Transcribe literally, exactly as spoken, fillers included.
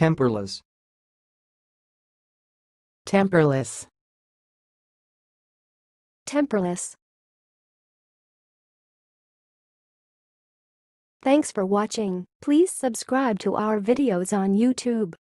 temperless, temperless, temperless. Thanks for watching. Please subscribe to our videos on YouTube.